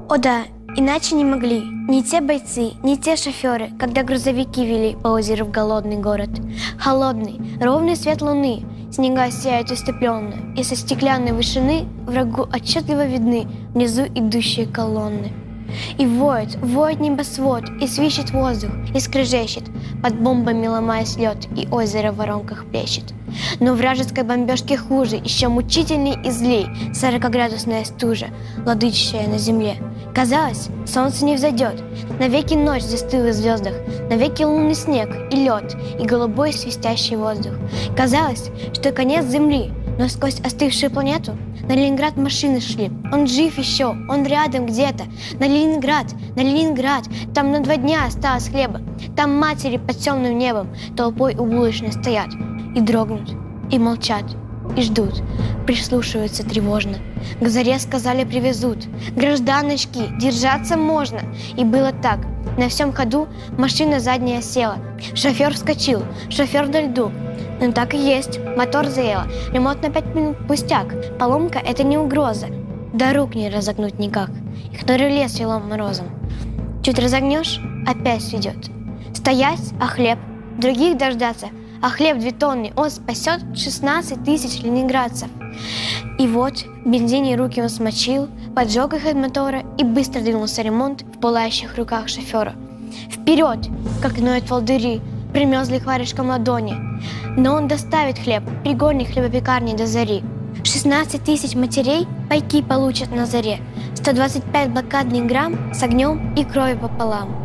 О да, иначе не могли ни те бойцы, ни те шоферы, когда грузовики вели по озеру в голодный город. Холодный, ровный свет луны, снега сияют иступленно, и со стеклянной вышины врагу отчетливо видны внизу идущие колонны. И воет небосвод, и свищет воздух, и скрежещет, под бомбами ломаясь лед, и озеро в воронках плещет. Но вражеской бомбежки хуже, еще мучительней и злей 40-градусная стужа, владычащая на земле. Казалось, солнце не взойдет, навеки ночь застыла в звездах, навеки лунный снег и лед, и голубой свистящий воздух. Казалось, что конец земли, но сквозь остывшую планету на Ленинград машины шли. Он жив еще, он рядом где-то. На Ленинград, там на 2 дня осталось хлеба. Там матери под темным небом толпой у булочной стоят. И дрогнут, и молчат, и ждут, прислушиваются тревожно. К заре сказали привезут. Гражданочки, держаться можно. И было так. На всем ходу машина задняя села. Шофер вскочил, шофер на льду. Ну так и есть, мотор заело. Ремонт на 5 минут пустяк. Поломка — это не угроза. Да рук не разогнуть никак. Их на руле свело морозом. Чуть разогнешь — опять сведет. Стоять, а хлеб? Других дождаться? А хлеб 2 тонны, он спасет 16 тысяч ленинградцев. И вот в бензине руки он смочил, поджег их от мотора, и быстро двинулся ремонт в пылающих руках шофера. Вперед, как ноют волдыри, примерзли варежком ладони. Но он доставит хлеб, пригорник хлебопекарни до зари. 16 тысяч матерей пайки получат на заре. 125 блокадных грамм с огнем и кровью пополам.